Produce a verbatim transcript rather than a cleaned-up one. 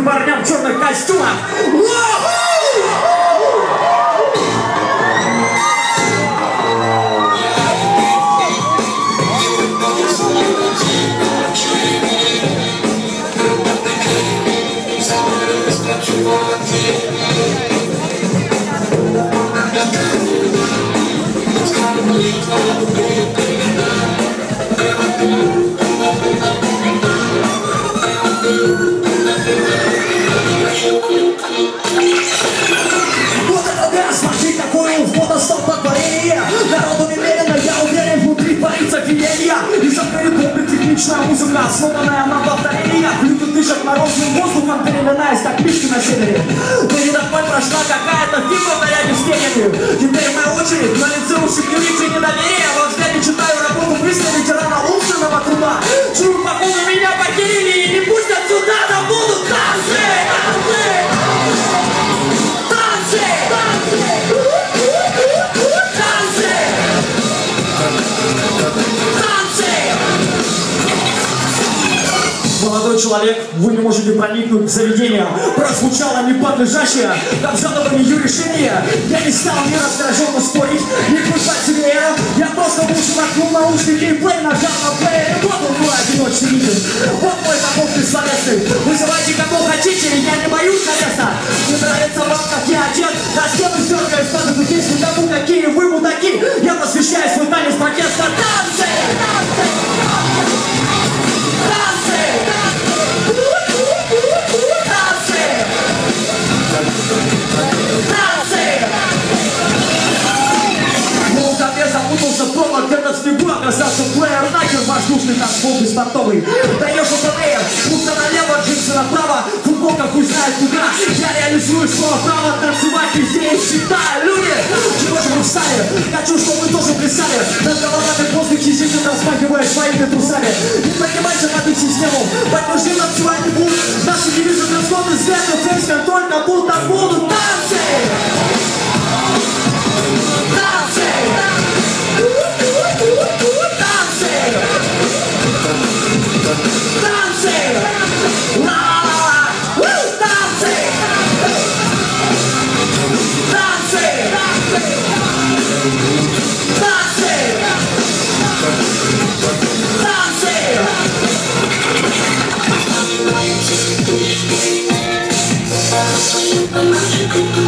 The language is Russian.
парням в черных костюмах. Вот это да, смотри, какое у входа столпотворение. Народу немерено, я уверен, внутри творится феерия. И за коридором техничная музыка, основанная на повторениях. Люди дышат морозным воздухом, переминаясь, как птички на севере. Перед тобой прошла какая-то фигура в наряде с тенями. Теперь моя очередь, на лице у секьюрити недоверие. Во взгляде читаю работу мысли ветерана умственного труда. Чую, походу меня покерили и не пустят сюда, но будут танцы, танцы. Молодой человек, вы не можете проникнуть в заведение. Прозвучало неподлежащее, как задавали ее решение. Я не стал ни раздраженно спорить, ни кружать себе. Я просто лучше макнул наушники и плей, нажал на плей. Вот он мой одиночный митинг. Вот мой закон бессловесный. Вызывайте кого хотите, я не боюсь ареста. Не нравится вам, как я одет, на стену сдергаю статую песни тому, какие вы мудаки. Я посвящаю свой танец протеста. Танцы! Танцы! Запутался в провод, где-то с фигура оказался плеер. Нахер воздушный танцпол беспортовый. Даешь управление, пусто налево, джинсы направо. Футболка хуй знает куда. Я реализую свое право танцевать везде и всегда. Люди, чего же вы встали? Хочу, чтобы вы тоже плясали. Над головами в воздухе сидит, размахивая своими трусами. Не поднимайся под их систему, поднужди танцевать не будут. Наши девизы трансформы свету, фейс-контроль, как будто будут танцы. Танцы! Танцы!